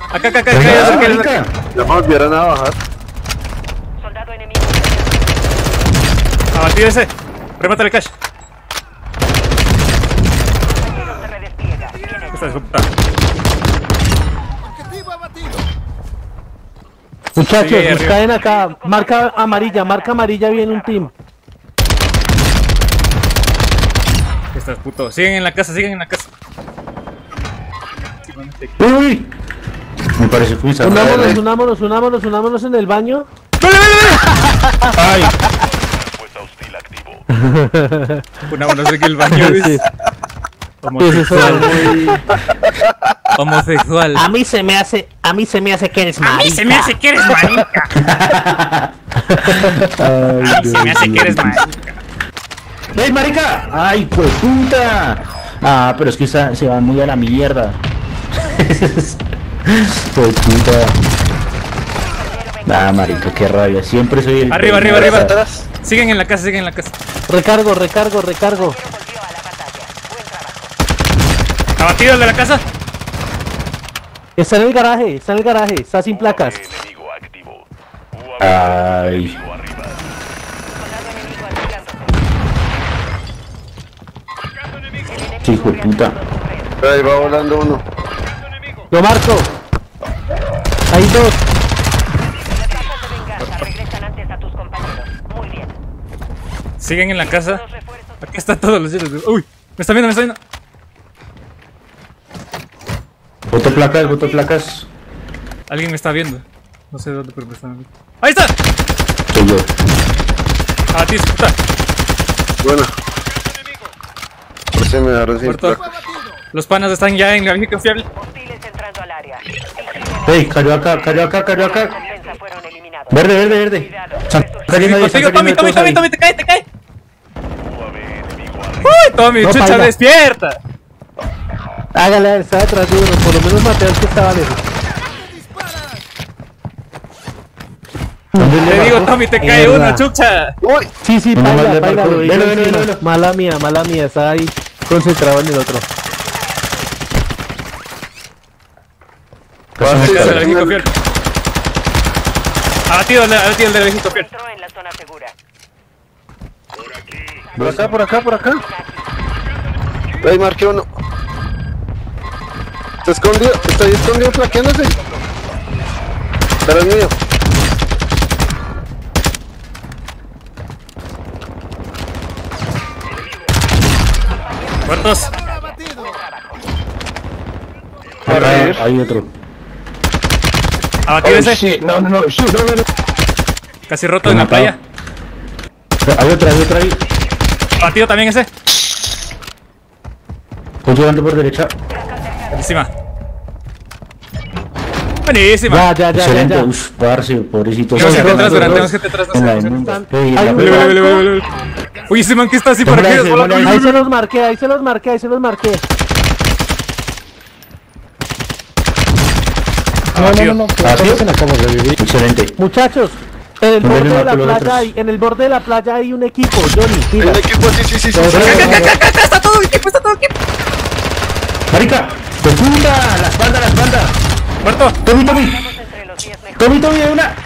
Acá, Ya me volvieron a bajar. Soldado enemigo. Abatido ese. Remátale, Cash. Se redespliega. Bien hecho. Esta es puta. Muchachos, Sigue nos arriba. caen acá. Marca amarilla viene un team. Esta es puto. Siguen en la casa. Uy. Me parece que Unámonos en el baño. Ay. Unámonos en el baño. Sí. Homosexual. Homosexual. A mí se me hace que eres marica. A mí se me hace que eres marica. ¡Ey, marica! ¡Ay, pues puta! Ah, pero es que se van muy a la mierda. Pues puta. Ah, marica, qué rabia. Siempre soy el... Arriba. Siguen en la casa. Recargo. Volvió a la batalla. Buen trabajo. Abatido el de la casa. Está en el garaje, está sin placas. Ay. Soldado enemigo acercándose. Hijo de puta. Ahí va volando uno. Lo marco. Hay dos. Las bajas de venganza regresan antes a tus compañeros. Muy bien. Siguen en la casa. Los refuerzos. Aquí están todos los hielos. Uy, me está viendo. Boto placas. Alguien me está viendo. No sé de dónde, pero me están viendo. ¡Ahí está! Soy yo. Abatido, puta. Buena. Por si me dejaron sin Muerto. placa. Los panas están ya en la vieja confiable. Hostiles entrando al área. Ey, cayó acá. Defensa fueron eliminados. Verde. Cuidado. Están cayendo ahí, Contigo, están cayendo todos ahí. Tommy, te cae. ¡Uy, Tommy, No, chucha, paila. despierta! Hágale, está detrás de uno. Por lo menos maté al que estaba lejos. ¿Dónde Te le digo, marcó? Tommy, te cae Mierda. uno, chucha. Uy. Sí, No, paila, le paila. marcó. Lo hice Velo. encima. Mala mía. Estaba ahí concentrado en el otro. Casi me El de la cae. vieja confiable. Abatido el de la vieja confiable. Entró en la zona segura. Por acá. Ahí marqué uno. Está ahí escondido flaqueándose. Pero es mío. Muertos. Acá hay otro. Abatido ese. Shit, no. Casi roto en la playa. Hay otra ahí. Abatido también ese. Estoy llegando por derecha. Encima. Buenísima. Ya. Excelente. Uf, parce, pobrecito. Tenemos gente atrás, Dos. Durán, tenemos gente atrás. En la inmunda. Ey, en Hay la un playa. blanco. Uy, ese man que está así para Démosle, que démosle. Ahí se los marqué. Abatido. Excelente. Muchachos, en el ¿Dónde le borde de la marcó los playa otros? hay, en el borde de la playa hay un equipo, Johnny, Hay mira. un equipo, sí. Acá está todo equipo, Marica, de puta, la espalda. Muerto. Tommy. Estamos entre los 10 mejores. Tommy, de una.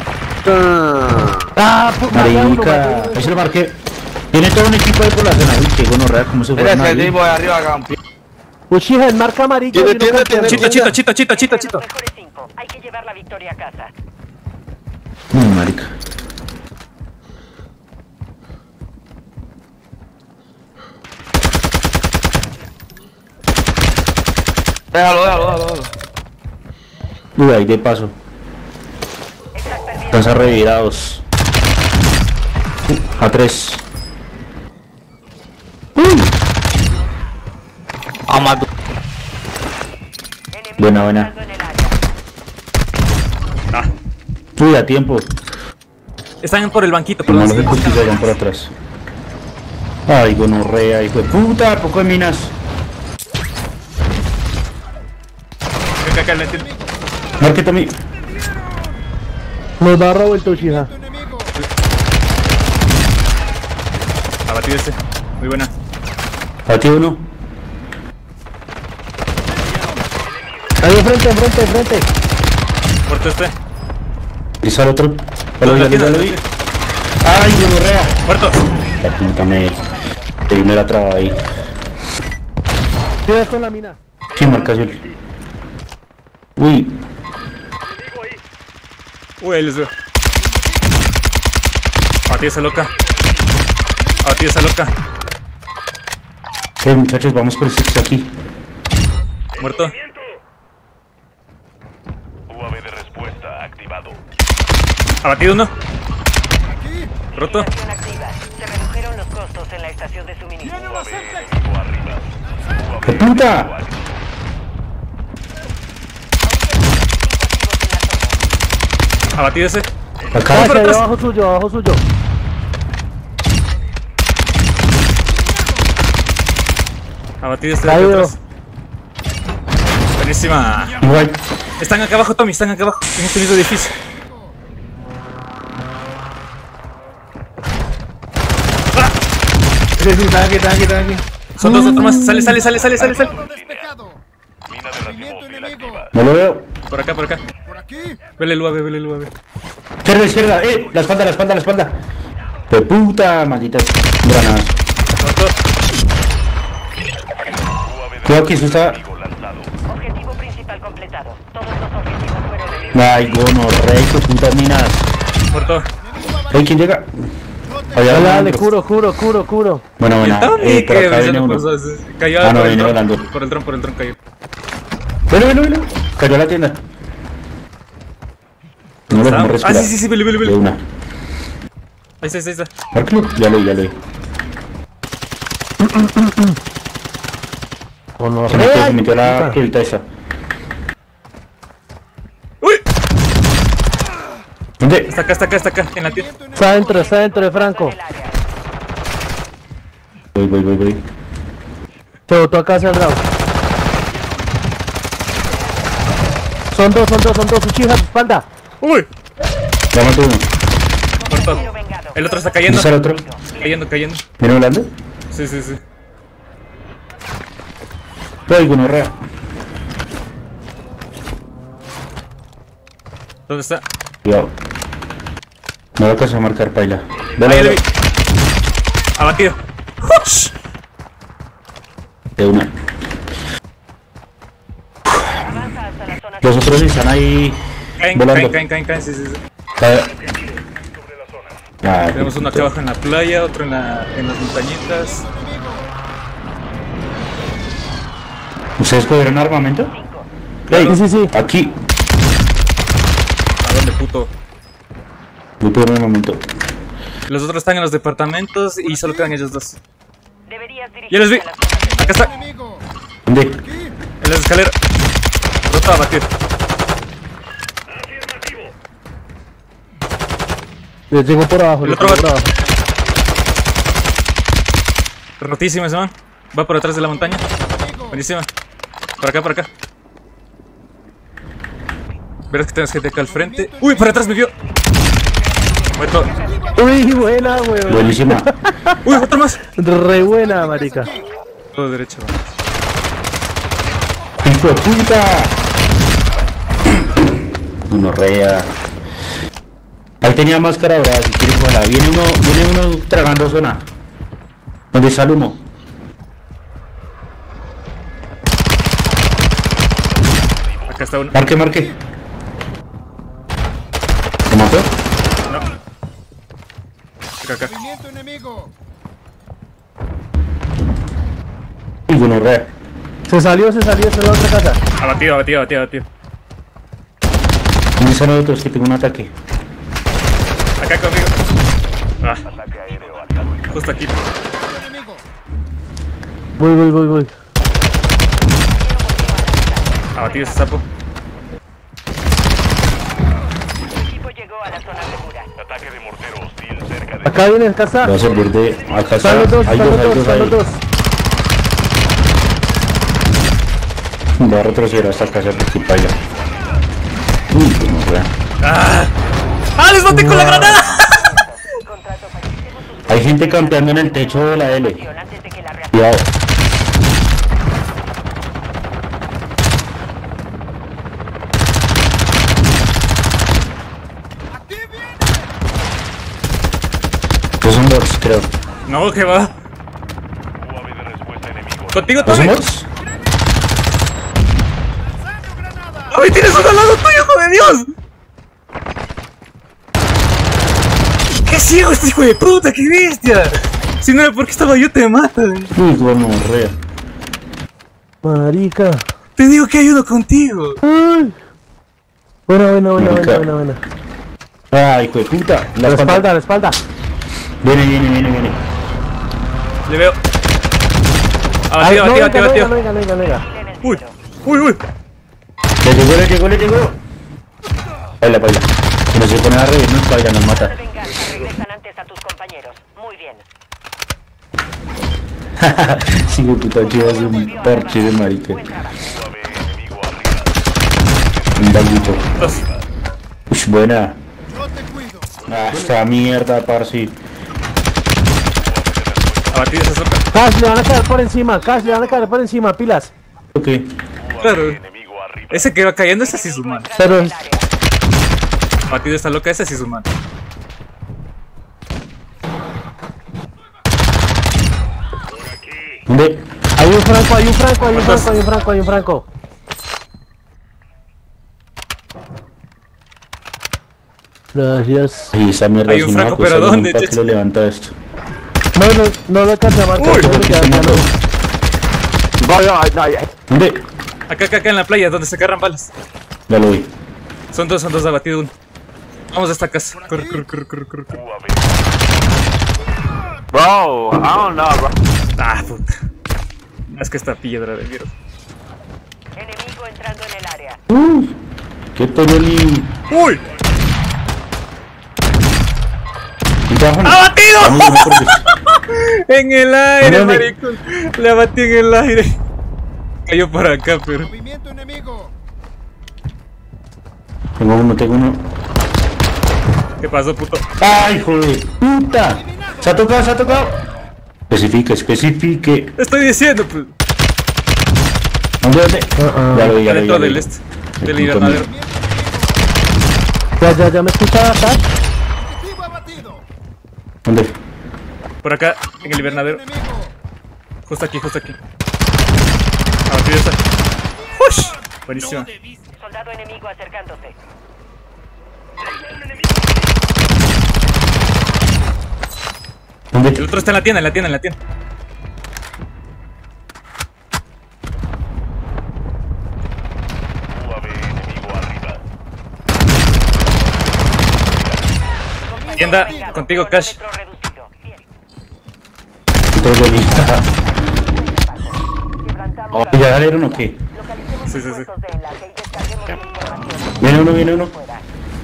Puta, Marica, ahí se lo marqué. Tiene todo un equipo ahí por la zona. Uy, qué gonorrea, cómo se fue. Uchiha, en marca amarilla. Tiene, hay uno tiene. campeando. Chito. Los mejores 5. Hay que llevar la victoria a casa. No, marica. Déjalo. Uy, ahí de paso. Estás perdiendo. Están revirados. A 3. Amado. Enemigo Buena. entrando en el área. Uy, a tiempo. Están por el banquito, Como perdón. los de cuchillo van por atrás. Ay, gonorrea, hijo de puta, poco de minas. Acá, le entiendo. Marquete a mí. Nos da revuelto Uchiha. Abatido ese. Muy buena. A ti uno. Ahí enfrente. Muerto este. Pisa al otro. No, Ya la lo tiene, la vi. tiene. Ay, gonorrea. Muerto. La puta me. Te vino la traba ahí. Tienes con la mina. ¿Quién marca azul? Uy. Uy, ahí les veo. Abatí esa loca. Abatí esa loca. Muchachos, vamos por el sexo aquí. Muerto. UAV de respuesta activado. Abatido uno. Roto. Estación activa. Se redujeron los costos en la estación de suministro. UAV enemigo arriba. ¡Qué puta! Abatido ese. Acá. por atrás. Abajo suyo. Abatido este de Caído. atrás. Buenísima. Igual. Están acá abajo, Tommy. Están acá abajo. En este mismo edificio. ¡Ah! Están aquí. Son dos, otro más. Sale. Mina de racimóvil activa. No lo veo. Por acá. Vele el UAV. Izquierda. La espalda. ¡Qué puta! Malditas granadas. Muerto. Cuidado que eso está. Enemigo lanzado. Objetivo principal completado. Todos los objetivos fueron eliminados. Ay, gonorrea, hijo de putas minas. Muerto. Ey, ¿quién llega? Allá Dale, adentro. curo. Bueno, Y el buena. Tommy Por que acá viene uno. cayó Ah, no, por el viene dron. volando. Por el dron cayó. Bueno. Cayó a la tienda. No lo dejamos Ah, respirar. sí, vele. De una. Ahí está. Márcalo. Ya lo vi. Se metió la pielita esa. ¡Uy! ¿Dónde? Está acá, en la tienda. Está adentro de Franco. El área. Voy. Se botó acá hacia el lado. Son dos. Uchiha, su espalda. ¡Uy! Ya maté uno. Muerto. Pero vengado. El otro está cayendo. ¿Dónde está el otro? Cayendo. ¿Viene volando? Sí. Ay, gonorrea. ¿Dónde está? Cuidado. No lo alcanzo a marcar, paila. Ahí le vi. Abatido. ¡Ush! De una. Avanza hasta la zona. Los otros están ahí volando. Caen, sí. Ah, Tenemos uno acá abajo en la playa, otro en las montañitas. ¿Ustedes cogieron armamento? Sí. Aquí. ¿A dónde, puto? Voy por armamento. Los otros están en los departamentos y solo quedan ellos dos. Deberías Ya los vi. dirigirte a la zona de- Acá está. ¿Dónde? En las escaleras. Roto a batir. Les llego por abajo, El otro va. Rotísima ese man. Va por atrás de la montaña. Buenísima. Por acá. Verás que tenemos gente acá al frente. ¡Uy! Por atrás me vio. Muerto. Uy, buena, weón. Buenísima. ¡Uy! Otro más. Re buena, marica. Todo derecho. ¡Hijo de puta! Gonorrea. Ahí tenía máscara dorada, si quieres jugarla. Viene uno tragando zona. ¿Dónde está el humo? Acá está uno. Marque. ¿Te mató? Acá. Y gonorrea. Se salió, esa es la otra casa. Abatido. ¿Dónde están los otros que tengo un ataque? Acá conmigo. Ah. Justo aquí. Voy. Abatido ese sapo. El equipo llegó a la zona segura. Ataque de mortero hostil cerca de... Acá viene, acá está. Va a servir de... Acá está. Están los dos, Hay están los dos. Va a retroceder hasta casa principal ya. Uy, gonorrea. ¡Ah! ¡Les maté con la granada! Contrato fallecemos sus Hay gente campeando en el techo de la L. antes de que la reacción. Cuidado. bots, creo. No, que va. UAV de respuesta enemigo. Contigo ¿No son también. bots? ¡Ay, tienes uno al lado tuyo, hijo de Dios! ¡Qué ciego este hijo de puta! ¡Qué bestia! Si no era porque estaba yo, te mata. Uy, bueno, rea. Marica. Te digo que hay uno contigo. Ay. Buena. Ah, hijo de puta. La espalda. Viene. Le veo. Ay, Abatido. no, venga. Uy. Le llegó. Baila. Si no se pone a reírnos, baila, nos mata. De venganza, regresan antes a tus compañeros. Muy bien. Sí, hijo de puta, llevas un parche de marica. Buen trabajo. UAV enemigo arriba. Un baguito. Dos. Uy, buena. Ah, esta mierda, parce. Abatido esa sopa. Cash, le van a caer por encima, pilas. Ok. Claro. Enemigo arriba. Ese que va cayendo, ese sí es humano. Pero En el área. Abatido esta loca, ese sí es humano. ¿Dónde? hay un franco. Gracias. Sí, esa mierda Hay es un una franco, cosa, pero no, ¿dónde, ¿para qué Checho? lo levanta esto? No lo alcancé a marcar. Uy, creo porque que ya se no. mató. ¿Dónde? Acá en la playa, donde se agarran balas. Ya lo vi. Son dos abatido uno. Vamos a esta casa. Corre. UAV. Bro, I don't know, bro. Ah, puta. Es que esta piedra de mierda. Enemigo entrando en el área. ¿Qué todo ni? ¡Uy! ¡Abatido! En el aire, ¿Dónde? maricón. Le abatí en el aire. Cayó por acá, pero. Tengo uno. ¿Qué pasó, puto? ¡Ay, hijo de puta! Se ha tocado. Especifique. Estoy diciendo, pues. ¿Dónde? Ya lo vi, Dentro del este. Del invernadero. Ya me escuchaba acá. ¿Dónde? Por acá, en el invernadero. Justo aquí. Abatido esa. ¡Ush! Buenísima. Soldado enemigo acercándose. ¿Dónde? El otro está en la tienda. UAV enemigo arriba. Tienda, contigo, Cash. Cronómetro reducido. Bien. Todo bien. Quebrantamos ¿Ya salieron o qué? Localicemos Sí. los puestos de enlace y descarguemos la información. Viene uno. Fuera.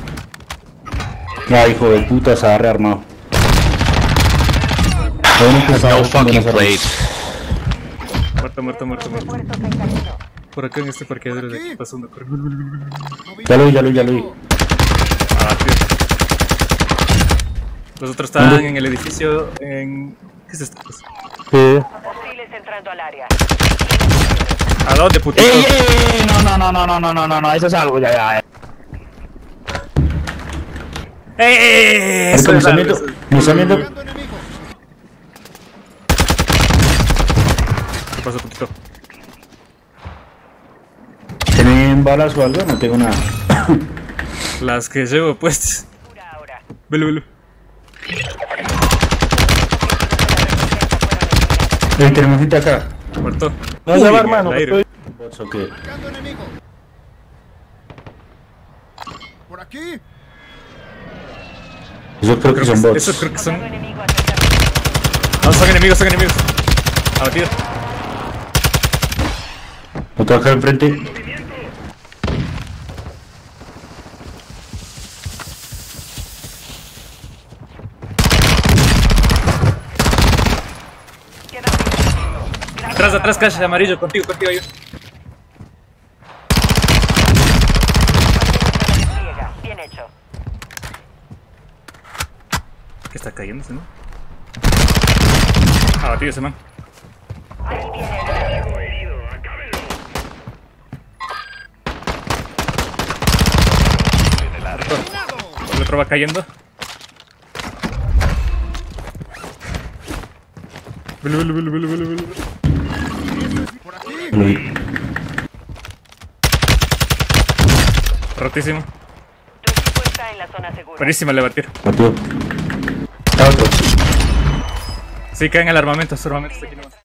Ay, hijo de puta, se ha rearmado. No fucking played. Muerto. Refuerzos en camino. Por acá en este parqueadero de aquí pasando. Corre. Ya lo vi. Abatido. Los otros están en el edificio. ¿Qué es esto? Pues? Sí. Hostiles entrando al área. ¿A dónde, putito? No, eso es algo, ya. Eso Me es están algo, viendo. Me están viendo. ¿Qué pasó, putito? ¿Tienen balas o algo? No tengo nada. Las que llevo puestas. Pura ahora. Velo. Tenemos gente acá. Muerto. No, ya Uy, va, en hermano. el aire. ¿Bots o qué? ¿Por aquí? Eso creo que son bots. Eso creo que son. Soldado enemigo acercándose. No, son enemigos. Abatido. Otro acá enfrente. Atrás, Cash, amarillo, contigo hay uno. Despliega. Bien hecho. ¿Qué está cayéndose, no? Abatido ese man. Ahí viene el enemigo. El otro va cayendo. Vele, vele, vele, vele, vele, vele. Por aquí. Lo vi. Rotísimo. Tu equipo está en la zona segura. Buenísima le batir. Mateo. Está otro. Sí, caen el armamento, su armamento está aquí nomás.